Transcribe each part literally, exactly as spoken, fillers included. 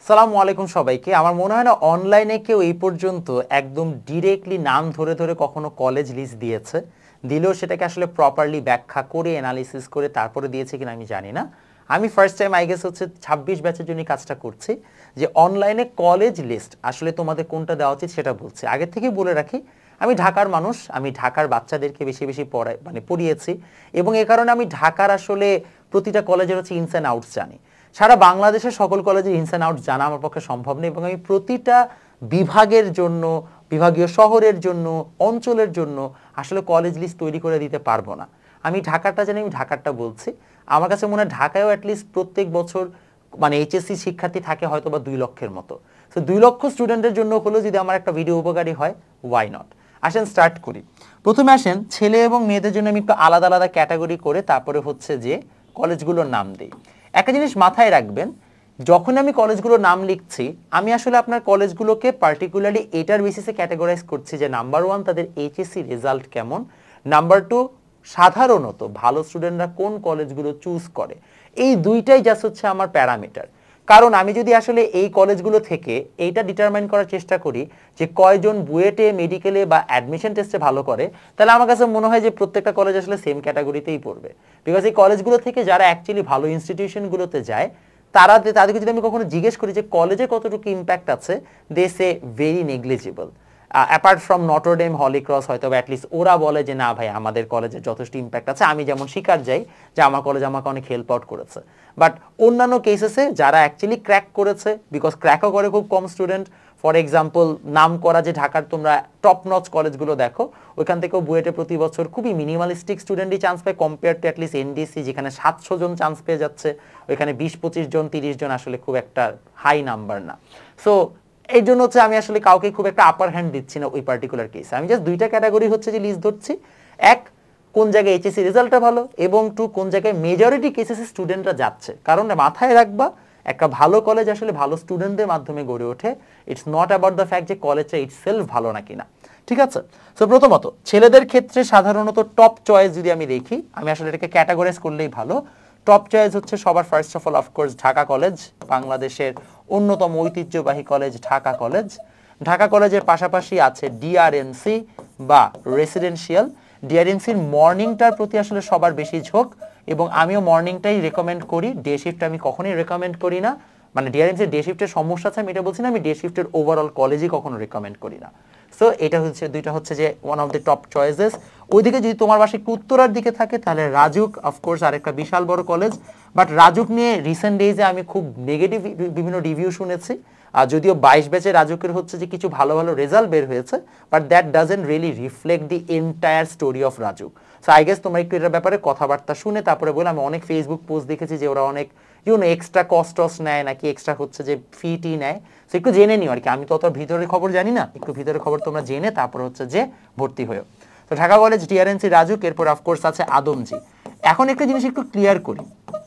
সালামু আলাইকুম সবাইকে। আমার মনে হয় না অনলাইনে কেউ এই পর্যন্ত একদম ডিরেক্টলি নাম ধরে ধরে কখনো কলেজ লিস্ট দিয়েছে, দিলেও সেটাকে আসলে প্রপারলি ব্যাখ্যা করে অ্যানালিসিস করে তারপরে দিয়েছে কিনা আমি জানি না। আমি ফার্স্ট টাইম আই গেস হচ্ছে ছাব্বিশ ব্যাচের জন্য কাজটা করছি, যে অনলাইনে কলেজ লিস্ট আসলে তোমাদের কোনটা দেওয়া উচিত সেটা বলছি। আগে থেকে বলে রাখি, আমি ঢাকার মানুষ, আমি ঢাকার বাচ্চাদেরকে বেশি বেশি পড়াই মানে পড়িয়েছি, এবং এ কারণে আমি ঢাকার আসলে প্রতিটা কলেজের হচ্ছে ইনস অ্যান্ড আউটস জানি। সারা বাংলাদেশের সকল কলেজের ইনস অ্যান্ড আউটস জানা আমার পক্ষে সম্ভব নেই, এবং আমি প্রতিটা বিভাগের জন্য, বিভাগীয় শহরের জন্য, অঞ্চলের জন্য আসলে কলেজ লিস্ট তৈরি করে দিতে পারবো না। আমি ঢাকারটা জানি, আমি ঢাকারটা বলছি। আমার কাছে মনে হয় ঢাকায়ও অ্যাটলিস্ট প্রত্যেক বছর মানে এইচএসসি শিক্ষার্থী থাকে হয়তো বা দুই লক্ষের মতো। সো দুই লক্ষ স্টুডেন্টের জন্য হলেও যদি আমার একটা ভিডিও উপকারী হয়, ওয়াই নট। আসেন স্টার্ট করি। প্রথমে আসেন ছেলে এবং মেয়েদের জন্য আমি একটু আলাদা আলাদা ক্যাটাগরি করে তারপরে হচ্ছে যে কলেজগুলোর নাম দিই। একটা জিনিস মাথায় রাখবেন, যখন আমি কলেজগুলোর নাম লিখছি আমি আসলে আপনার কলেজগুলোকে পার্টিকুলারলি এটার বেসিসে ক্যাটাগরাইজ করছি যে নাম্বার ওয়ান তাদের এইচএসসি রেজাল্ট কেমন, নাম্বার টু সাধারণত ভালো স্টুডেন্টরা কোন কলেজগুলো চুজ করে। এই দুইটাই জাস্ট হচ্ছে আমার প্যারামিটার। কারণ আমি যদি আসলে এই কলেজগুলো থেকে এইটা ডিটারমাইন করার চেষ্টা করি যে কয়জন বুয়েটে, মেডিকেলে বা অ্যাডমিশন টেস্টে ভালো করে, তাহলে আমার কাছে মনে হয় যে প্রত্যেকটা কলেজ আসলে সেম ক্যাটাগরিতেই পড়বে। বিকজ এই কলেজগুলো থেকে যারা অ্যাকচুয়ালি ভালো ইনস্টিটিউশনগুলোতে যায়, তারা তাদেরকে যদি আমি কখনো জিজ্ঞেস করি যে কলেজে কতটুকু ইম্প্যাক্ট আছে, they say very negligible. Apart from Notre Dame, Holy Cross, হয়তো অ্যাটলিস্ট ওরা বলে যে না ভাই আমাদের কলেজের যথেষ্ট ইম্প্যাক্ট আছে। আমি যেমন স্বীকার যাই যে আমার কলেজ আমাকে অনেক হেল্প আউট করেছে, বাট অন্যান্য কেসেসে যারা অ্যাকচুয়ালি ক্র্যাক করেছে, বিকজ ক্র্যাকও করে খুব কম স্টুডেন্ট। ফর এক্সাম্পল, নাম করা যে ঢাকার তোমরা টপ নচ কলেজগুলো দেখো, ওইখান থেকেও বুয়েটে প্রতি বছর খুবই মিনিমালিস্টিক স্টুডেন্টই চান্স পায় কম্পেয়ার টু অ্যাটলিস্ট এনডিসি, যেখানে সাতশো জন চান্স পেয়ে যাচ্ছে, ওইখানে বিশ পঁচিশ জন তিরিশ জন আসলে খুব একটা হাই নাম্বার না। সো এই জন্য হচ্ছে আমি আসলে কাউকে খুব একটা আপার হ্যান্ড দিচ্ছি না ওই পার্টিকুলার কেসে। আমি জাস্ট দুইটা ক্যাটাগরি হচ্ছে যে লিস্ট ধরছি, এক কোন জায়গায় এইচএসসি রেজাল্টটা ভালো, এবং টু কোন জায়গায় মেজরিটি কেসেসে স্টুডেন্টরা যাচ্ছে। কারণ মাথায় রাখবা, একটা ভালো কলেজ আসলে ভালো স্টুডেন্টদের মাধ্যমে গড়ে ওঠে। It's not about the fact যে কলেজটা ইটসেলফ ভালো নাকি না। ঠিক আছে? সো প্রথমত ছেলেদের ক্ষেত্রে সাধারণত টপ চয়েস যদি আমি দেখি, আমি আসলে এটাকে ক্যাটাগরাইজ করলেই ভালো। টপ চয়েস হচ্ছে সবার first of all of course Dhaka college, বাংলাদেশের অন্যতম ঐতিহ্যবাহী কলেজ ঢাকা কলেজ। ঢাকা কলেজের পাশাপাশি আছে ডিআরএনসি বা রেসিডেন্সিয়াল। ডিআরএনসির মর্নিংটার প্রতি আসলে সবার বেশি ঝোঁক, এবং আমিও মর্নিংটাই রেকমেন্ড করি, ডে শিফট আমি কখনোই রেকমেন্ড করি না। মানে ডিআরএনসির ডে শিফটের সমস্যা আছে আমি এটা বলছি না, আমি ডে শিফটের ওভারঅল কলেজই কখনো রেকমেন্ড করি না। সো এটা হচ্ছে দুইটা হচ্ছে যে one of the top choices. ওইদিকে যদি তোমার বাসা একটু উত্তরার দিকে থাকে তাহলে রাজুক অফকোর্স আরেকটা বিশাল বড় কলেজ। বাট রাজুক নিয়ে রিসেন্ট ডেজে আমি খুব নেগেটিভ বিভিন্ন রিভিউ শুনেছি। আর যদিও বাইশ ব্যাচে রাজুকের হচ্ছে যে কিছু ভালো ভালো রেজাল্ট বের হয়েছে, but that doesn't really reflect the entire story of Rajuk. So I guess তোমরা একটু এটার ব্যাপারে কথাবার্তা শুনে তারপরে বলে। আমি অনেক ফেসবুক পোস্ট দেখেছি যে ওরা অনেক ইউনো এক্সট্রা কস্টস নেয়, নাকি এক্সট্রা হচ্ছে যে ফি টি নেয়। সো একটু জেনে নিও আর কি, আমি তো অত ভিতরের খবর জানি না, একটু ভিতরের খবর তোমরা জেনে তারপর হচ্ছে যে ভর্তি হয়েও। তো ঢাকা কলেজ, ডিআরএনসি, রাজুক, এরপর অফকোর্স আছে আদমজি। এখন একটা জিনিস একটু ক্লিয়ার করি,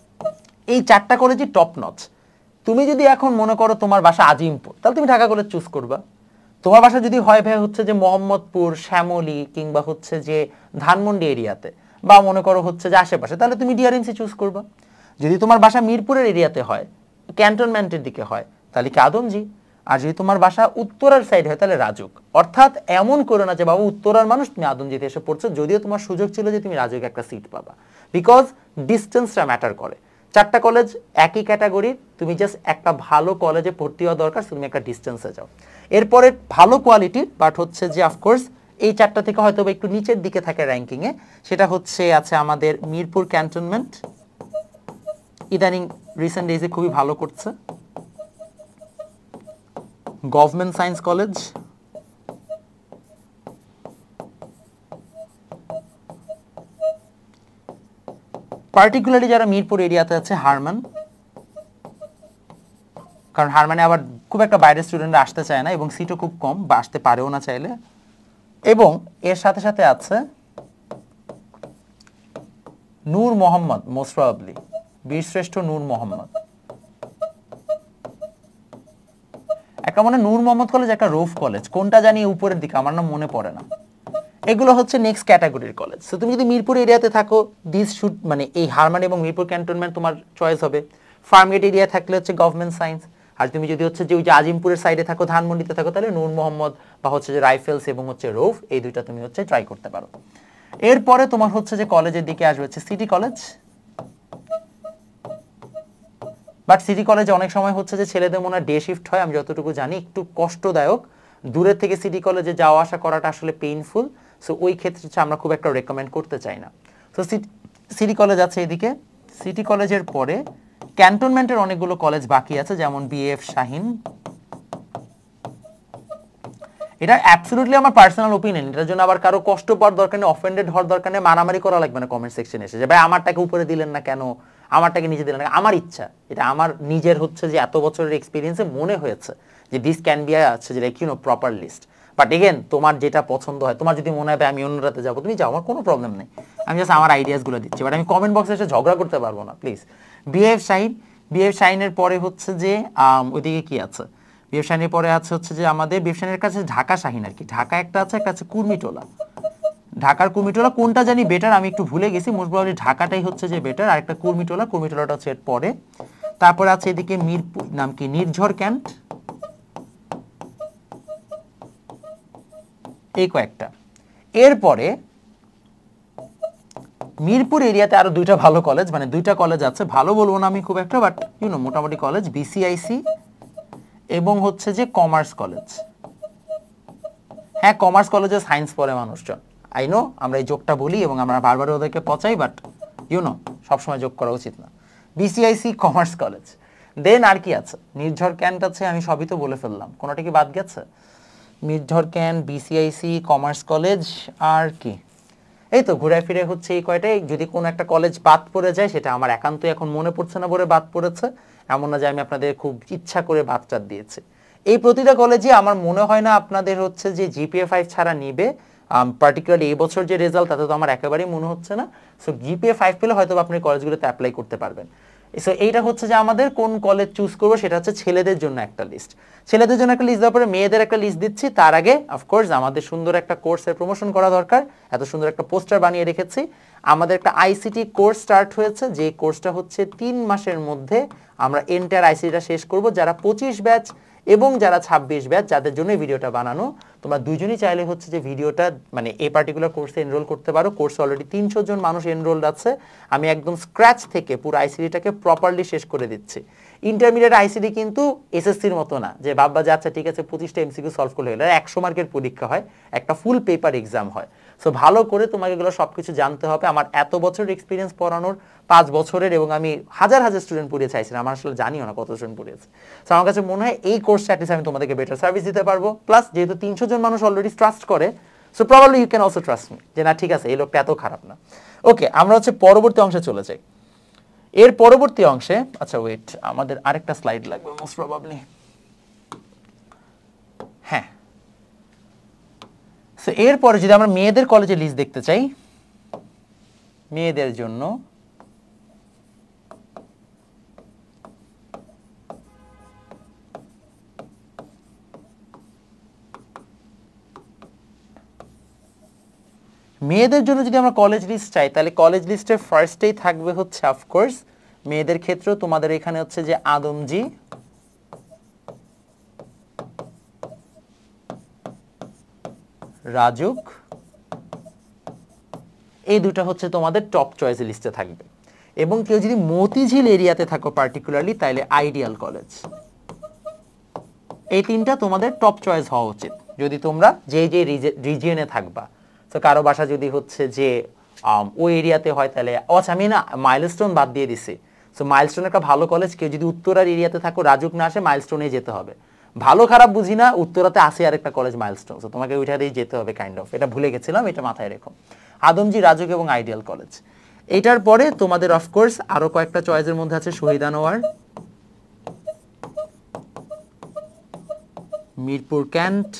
এই চারটা কলেজই টপ নচ। তুমি যদি এখন মনে করো তোমার বাসা আজিমপুর, তাহলে তুমি ঢাকা কলেজ চুজ করবা। তোমার বাসা যদি হয় ভাই হচ্ছে যে মোহাম্মদপুর, শ্যামলী কিংবা হচ্ছে যে ধানমন্ডি এরিয়াতে, বা মনে করো হচ্ছে যে আশেপাশে, তাহলে তুমি ডিআরএনসি চুজ করবা। যদি তোমার বাসা মিরপুরের এরিয়াতে হয়, ক্যান্টনমেন্টের দিকে হয়, তাহলে কি আদমজি। আর যদি তোমার বাসা উত্তরার সাইড হয় তাহলে রাজুক। অর্থাৎ এমন করো না যে বাবু উত্তরার মানুষ তুমি আদমজিতে এসে পড়ছো, যদিও তোমার সুযোগ ছিল যে তুমি রাজুকে একটা সিট পাবা, বিকজ ডিস্টেন্সটা ম্যাটার করে। চারটা কলেজ একই ক্যাটাগরির, তুমি জাস্ট একটা ভালো কলেজে ভর্তি হওয়া দরকার, তুমি একটা ডিস্টেন্সে যাও। এরপরে ভালো কোয়ালিটির, বাট হচ্ছে যে অফকোর্স এই চারটা থেকে হয়তো একটু নিচের দিকে থাকে র্যাঙ্কিংয়ে, সেটা হচ্ছে আছে আমাদের মিরপুর ক্যান্টনমেন্ট, ইদানিং রিসেন্ট ডেজে খুবই ভালো করছে। গভর্নমেন্ট সায়েন্স কলেজ, পার্টিকুলারলি যারা মিরপুর এরিয়াতে আছে হারমান, কারণ হারমানে আবার খুব একটা বাইরের স্টুডেন্টরা আসতে চায় না এবং সিটও খুব কম, বা আসতে পারেও না চাইলে। এবং এর সাথে সাথে আছে নূর মোহাম্মদ, মোস্ট প্রবাবলি বীরশ্রেষ্ঠ নূর মোহাম্মদ। একটা মনে নূর মোহাম্মদ কলেজ, একটা রৌফ কলেজ, কোনটা জানি উপরের দিকে, আমার নাম মনে পড়ে না। এগুলো হচ্ছে নেক্সট ক্যাটাগরির কলেজ। সো তুমি যদি মিরপুর এরিয়াতে থাকো, দিস শুড মানে এই হারমান এবং মিরপুর ক্যান্টনমেন্ট তোমার চয়েস হবে। ফার্মগেট এরিয়া থাকলে হচ্ছে গভর্নমেন্ট সায়েন্স, আর তুমি যদি হচ্ছে যে ওই যে আজিমপুরের সাইডে থাকো, ধানমন্ডিতে থাকো, তাহলে নূর মোহাম্মদ বা হচ্ছে যে রাইফেলস এবং হচ্ছে রৌফ, এই দুইটা তুমি হচ্ছে ট্রাই করতে পারো। এরপরে তোমার হচ্ছে যে কলেজের দিকে আসবে হচ্ছে সিটি কলেজ। বাট সিটি কলেজে অনেক সময় হচ্ছে যে ছেলেদের মনে হয় ডে শিফট হয়, আমি যতটুকু জানি একটু কষ্টদায়ক, দূরের থেকে সিটি কলেজে যাওয়া আসা করাটা আসলে পেইনফুল। সো ওই ক্ষেত্রে হচ্ছে আমরা খুব একটা রেকমেন্ড করতে চাই না। সো সিটি কলেজ আছে এদিকে। সিটি কলেজের পরে ক্যান্টনমেন্টের অনেকগুলো কলেজ বাকি আছে, যেমন বিএফ শাহিন। এটা অ্যাবসলিউটলি আমার পার্সোনাল ওপিনিয়ন, এটার জন্য আবার কারো কষ্ট পাওয়ার দরকার নেই, অফেন্ডেড হওয়ার দরকার নেই, মারামারি করা লাগবে না কমেন্ট সেকশনে এসে যে ভাই আমারটাকে উপরে দিলেন না কেন, আমারটাকে নিচে দিলেন না। আমার ইচ্ছা, এটা আমার নিজের হচ্ছে যে এত বছরের এক্সপিরিয়েন্সে মনে হয়েছে যে দিস ক্যান বি আছে যে like you know proper list. But again তোমার যেটা পছন্দ হয়, তোমার যদি মনে হয় আমি অন্য রাতে যাবো, তুমি যাও, আমার কোনো প্রবলেম নেই, আমি জাস্ট আমার আইডিয়াসগুলো দিচ্ছি। বাট আমি কমেন্ট বক্সে এসে ঝগড়া করতে পারবো না প্লিজ। বিএফ শাহিন, বিএফ শাহিনের পরে হচ্ছে যে ওইদিকে কি আছে, বিএফ শাহিনের পরে আছে হচ্ছে যে আমাদের বিএফ শাহিনের কাছে ঢাকা শাহিন আর কি, ঢাকা একটা আছে, একটা আছে কুর্মিটোলা। ঢাকার কুর্মিটোলা কোনটা জানি বেটার আমি একটু ভুলে গেছি, মোস্ট প্রবাবলি ঢাকাটাই হচ্ছে যে বেটার, আর একটা কুর্মিটোলা, কুর্মিটোলাটা হচ্ছে এর পরে। তারপরে আছে এদিকে মিরপুর, নাম কি, নির্ঝর ক্যান্ট, এই কয়েকটা। এরপরে মিরপুর এরিয়াতে আরো দুইটা ভালো কলেজ, মানে দুইটা কলেজ আছে, ভালো বলবো না আমি খুব একটা, বাট ইউনো মোটামুটি কলেজ, বিসিআইসি এবং হচ্ছে যে কমার্স কলেজ। হ্যাঁ, কমার্স কলেজে সায়েন্স পড়ে মানুষজন, আই নো আমরা এই যোগটা বলি এবং আমরা বারবার ওদেরকে পচাই, বাট ইউনো সবসময় যোগ করা উচিত না। বিসিআইসি, কমার্স কলেজ, দেন আর কি আছে, নির্ঝর ক্যান্ট আছে, আমি সবই তো বলে ফেললাম, কোনোটা কি বাদ গেছে? Nirjhar cantt, BCIC, commerce college, আর কি, এই তো ঘুরে ফিরে হচ্ছে এই কয়টাই। যদি কোনো একটা কলেজ বাদ পড়ে যায় সেটা আমার একান্তই এখন মনে পড়ছে না বলে বাদ পড়েছে, এমন না যে আমি আপনাদের খুব ইচ্ছা করে বাদ টাদ দিয়েছি। এই প্রতিটা কলেজে আমার মনে হয় না আপনাদের হচ্ছে যে জিপিএ ফাইভ ছাড়া নিবে, পার্টিকুলারলি এই বছর যে রেজাল্ট তাতে তো আমার একেবারেই মনে হচ্ছে না। সো জিপিএ ফাইভ পেলে হয়তো আপনি কলেজগুলোতে অ্যাপ্লাই করতে পারবেন। সো এইটা হচ্ছে যে আমাদের কোন কলেজ চুজ করবো সেটা হচ্ছে ছেলেদের জন্য একটা লিস্ট, ছেলেদের জন্য একটা লিস্ট দেওয়ার পরে মেয়েদের একটা লিস্ট দিচ্ছি। তার আগে অফকোর্স আমাদের সুন্দর একটা কোর্সের প্রমোশন করা দরকার, এত সুন্দর একটা পোস্টার বানিয়ে রেখেছি। আমাদের একটা আইসিটি কোর্স স্টার্ট হয়েছে, যে কোর্সটা হচ্ছে তিন মাসের মধ্যে আমরা এন্টার আইসিটিটা শেষ করব। যারা পঁচিশ ব্যাচ এবং যারা ছাব্বিশ ব্যাচ, যাদের জন্য ভিডিওটা বানানো, তোমরা দুজনই চাইলে হচ্ছে যে ভিডিওটা মানে এই পার্টিকুলার কোর্সে এনরোল করতে পারো। কোর্সে অলরেডি তিনশো জন মানুষ এনরোলড আছে। আমি একদম স্ক্র্যাচ থেকে পুরো আইসিডিটাকে প্রপারলি শেষ করে দিচ্ছি। ইন্টারমিডিয়েট আইসিডি কিন্তু এসএসসির মতো না যে বাবা যাচ্ছে ঠিক আছে পঁচিশটা এমসিকিউ সলভ করলে হলো, একশো মার্কের পরীক্ষা হয়, একটা ফুল পেপার এক্সাম হয়। সো ভালো করে তোমাকে এগুলো সব কিছু জানতে হবে। আমার এত বছরের এক্সপিরিয়েন্স পড়ানোর, পাঁচ বছরের, এবং আমি হাজার হাজার স্টুডেন্ট পড়িয়ে চাইছিলাম, আমার আসলে জানিও না কত স্টুডেন্ট পড়িয়েছে। সো আমার কাছে মনে হয় এই কোর্সটা অ্যাটলিস্ট আমি তোমাদেরকে বেটার সার্ভিস দিতে পারবো। প্লাস যেহেতু তিনশো জন মানুষ অলরেডি ট্রাস্ট করে, so probably you can also trust me যে না ঠিক আছে এই লোকটা এত খারাপ না। ওকে, আমরা হচ্ছে পরবর্তী অংশে চলে যাই। এর পরবর্তী অংশে, আচ্ছা ওয়েট, আমাদের আরেকটা স্লাইড লাগবে মোস্ট প্রবাবলি। হ্যাঁ, সো এরপরে যদি আমরা মেয়েদের কলেজের লিস্ট দেখতে চাই, মেয়েদের জন্য মেয়েদের জন্য যদি আমরা কলেজ লিস্ট চাই, তাহলে কলেজ লিস্টের ফার্স্টেই থাকবে হচ্ছে অফকোর্স মেয়েদের ক্ষেত্রেও তোমাদের এখানে হচ্ছে যে আদমজি, রাজুক, এই দুটো হচ্ছে তোমাদের টপ চয়েস লিস্টে থাকবে। এবং কেউ যদি মতিঝিল এরিয়াতে থাকো পার্টিকুলারলি, তাহলে আইডিয়াল কলেজ, এই তিনটা তোমাদের টপ চয়েস হওয়া উচিত যদি তোমরা যে যে রিজিয়নে থাকবা। তো কারো বাসা যদি হচ্ছে যে ওই এরিয়াতে হয় তাহলে, আচ্ছা আমি না মাইলস্টোন বাদ দিয়ে দিছি। সো মাইলস্টোন একটা ভালো কলেজ, কেউ যদি উত্তরার এরিয়াতে থাকো, রাজুক না আসে, মাইলস্টোনে যেতে হবে। ভালো খারাপ বুঝি না, উত্তরাতে আসে আর একটা কলেজ মাইলস্টোন, তো তোমাকে ওইটাতেই যেতে হবে কাইন্ড অফ, এটা ভুলে গেছিলাম, এটা মাথায় রেখো। আদমজি, রাজুক এবং আইডিয়াল কলেজ। এটার পরে তোমাদের অফকোর্স আরো কয়েকটা চয়েসের মধ্যে আছে Shaheed Anwar, Mirpur cantt,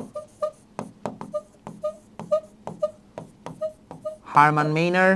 Hermann Gmeiner.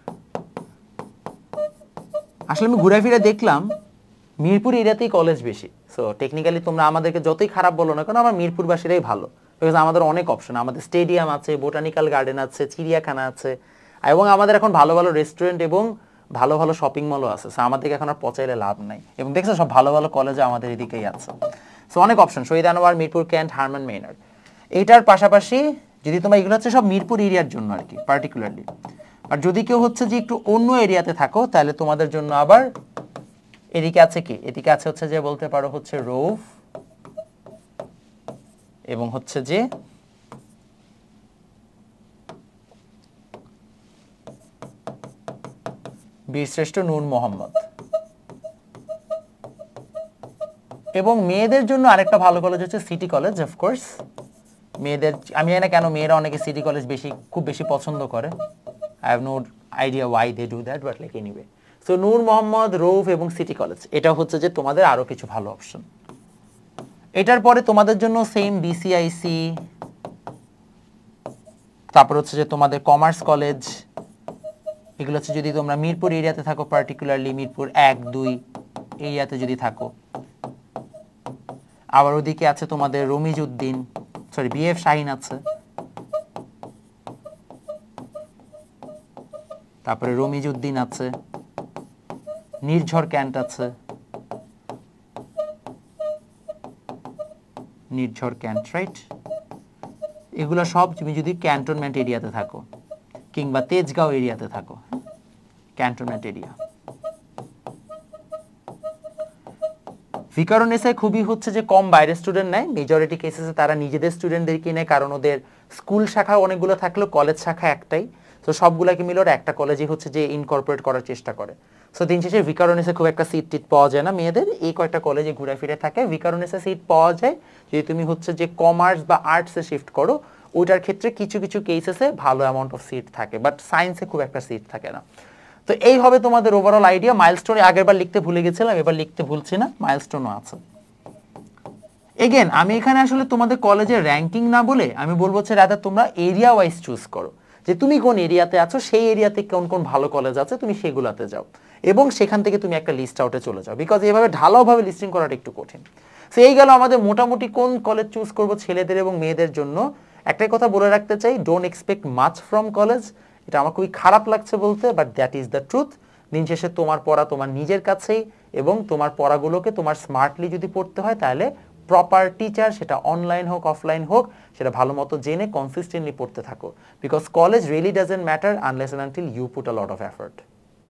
আসলে আমি ঘুরে ফিরে দেখলাম মিরপুর এরিয়াতেই কলেজ বেশি। সো টেকনিক্যালি তোমরা আমাদেরকে যতই খারাপ বলো না কেন, আমার মিরপুরবাসীরাই ভালো, বিকজ আমাদের অনেক অপশন, আমাদের স্টেডিয়াম আছে, বোটানিক্যাল গার্ডেন আছে, চিড়িয়াখানা আছে, এবং আমাদের এখন ভালো ভালো রেস্টুরেন্ট এবং ভালো ভালো শপিং মলও আছে, সো আমাদেরকে এখন আর পচাইলে লাভ নাই। এবং দেখছো সব ভালো ভালো কলেজে আমাদের এদিকেই আছে, সো অনেক option, Shaheed Anwar, Mirpur cantt, Hermann মেইনার্ড। এইটার পাশাপাশি যদি তোমরা, এগুলো হচ্ছে সব মিরপুর এরিয়ার জন্য আর কি পার্টিকুলারলি। আর যদি কেউ হচ্ছে যে একটু অন্য এরিয়াতে থাকো তাহলে তোমাদের জন্য আবার এদিকে আছে কি, এদিকে আছে হচ্ছে যে বলতে পারো হচ্ছে রৌফ এবং হচ্ছে যে বীরশ্রেষ্ঠ নূর মোহাম্মদ। এবং মেয়েদের জন্য আরেকটা ভালো কলেজ হচ্ছে সিটি কলেজ, অফকোর্স মেয়েদের, আমি জানি না কেন মেয়েরা অনেকে সিটি কলেজ বেশি খুব বেশি পছন্দ করে, I have no idea why they do that, but like anyway. So Noor Mohammad, Rauf এবং সিটি কলেজ, এটা হচ্ছে যে তোমাদের আরো কিছু ভালো অপশন। এটার পরে তোমাদের জন্য সেম বিসিআইসি, তারপর হচ্ছে যে তোমাদের কমার্স কলেজ, এগুলো হচ্ছে যদি তোমরা মিরপুর এরিয়াতে থাকো, পার্টিকুলারলি মিরপুর এক দুই এরিয়াতে যদি থাকো। আবার ওদিকে আছে তোমাদের রমিজউদ্দিন, সরি বিএফ শাহিন আছে, তারপরে রমিজউদ্দিন আছে, নির্ঝর ক্যান্ট আছে, নির্ঝর ক্যান্ট, রাইট? এগুলো সব তুমি যদি ক্যান্টনমেন্ট এরিয়াতে থাকো কিংবা তেজগাঁও এরিয়াতে থাকো, ক্যান্টনমেন্ট এরিয়া। ভিকারুননিসায় খুবই হচ্ছে যে কম বাইরের স্টুডেন্ট নেয়, মেজরিটি কেসেসে তারা নিজেদের স্টুডেন্টদেরকে নেয়, কারণ ওদের স্কুল শাখা অনেকগুলো থাকলেও কলেজ শাখা একটাই, তো সবগুলোকে মিলে ওরা একটা কলেজে হচ্ছে যে ইনকর্পোরেট করার চেষ্টা করে। সো দিন শেষে ভিকারুননিসায় খুব একটা সিট টিট পাওয়া যায় না মেয়েদের, এই কয়েকটা কলেজে ঘুরে ফিরে থাকে। ভিকারুননিসায় সিট পাওয়া যায় যদি তুমি হচ্ছে যে কমার্স বা আর্টসে শিফট করো, ওইটার ক্ষেত্রে কিছু কিছু কেসেসে ভালো অ্যামাউন্ট অফ সিট থাকে, বাট সায়েন্সে খুব একটা সিট থাকে না। তো এই হবে তোমাদের ওভারঅল আইডিয়া। মাইলস্টোনে আগেরবার লিখতে ভুলে গেছিলাম, এবার লিখতে ভুলছি না, মাইলস্টোনও আছে। এগেন আমি এখানে আসলে তোমাদের কলেজের র্যাঙ্কিং না বলে আমি বলবো হচ্ছে রাদার তোমরা এরিয়া ওয়াইজ চুজ করো, যে তুমি কোন এরিয়াতে আছো, সেই এরিয়াতে কোন কোন ভালো কলেজ আছে তুমি সেগুলাতে যাও, এবং সেখান থেকে তুমি একটা লিস্ট আউটে চলে যাও, বিকজ এইভাবে ঢালাওভাবে লিস্টিং করাটা একটু কঠিন। সো এই গেল আমাদের মোটামুটি কোন কলেজ চুজ করবো ছেলেদের এবং মেয়েদের জন্য। একটাই কথা বলে রাখতে চাই, don't expect much from college. এটা আমার খুবই খারাপ লাগছে বলতে, but that is the truth. দিন শেষে তোমার পড়া তোমার নিজের কাছেই, এবং তোমার পড়াগুলোকে তোমার স্মার্টলি যদি পড়তে হয় তাহলে প্রপার টিচার, সেটা অনলাইন হোক অফলাইন হোক, সেটা ভালো মতো জেনে কনসিস্টেন্টলি পড়তে থাকো, because college really doesn't matter unless and until you put a lot of effort.